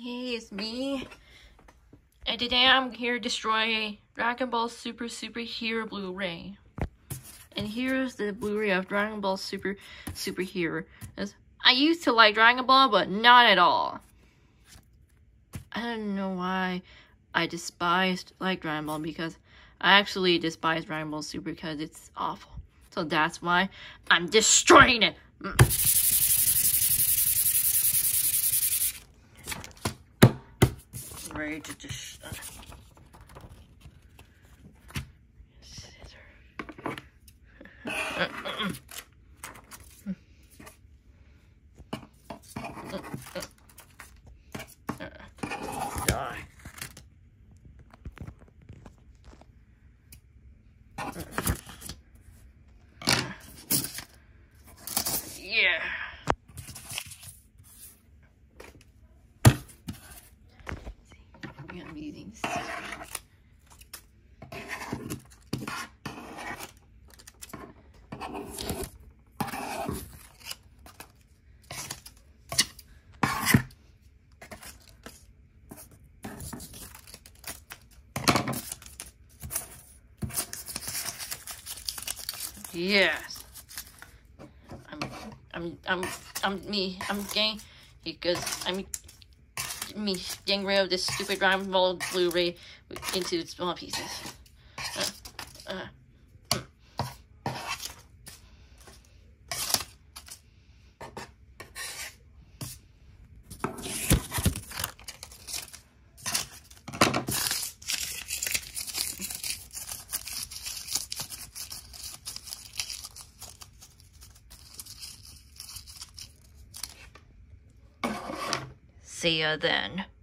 Hey, it's me. And today I'm here to destroy Dragon Ball Super Hero Blu-ray. And here's the Blu-ray of Dragon Ball Super Hero. I used to like Dragon Ball, but not at all. I don't know why I despised Dragon Ball, because I actually despise Dragon Ball Super because it's awful. So that's why I'm destroying it. Ready to just die. Yeah. I'm gonna be using scissors. Yes. I'm getting because I'm getting rid of this stupid Dragon Ball Blu-ray into small pieces. See ya then.